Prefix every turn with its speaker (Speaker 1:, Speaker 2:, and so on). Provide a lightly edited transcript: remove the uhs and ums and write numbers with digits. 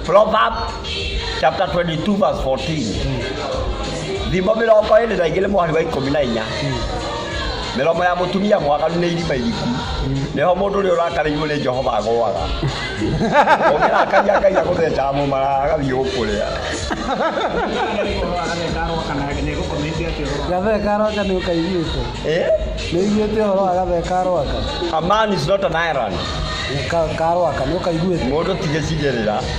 Speaker 1: Proverbs chapter 22 verse 14. Thimo mirongo ĩrĩ na igĩrĩ mweri wa 14. Miromo ya mutumia mwaganu nĩ irima iriku. Neho mũndũ ũrĩa ũrakarĩirwo nĩ Jehova agũaga. Ũngĩrakaria Ngai agũthecaga mũmara agathiĩ gũkũrĩa.
Speaker 2: Gatheka roka nĩ ũkaiguĩte. Nĩ iguĩte ũhoro wa gatheka roka.
Speaker 1: A man is not an iron.
Speaker 2: Karoka nĩ ũkaiguĩte.
Speaker 1: Mũndũ tigĩcigĩrĩra.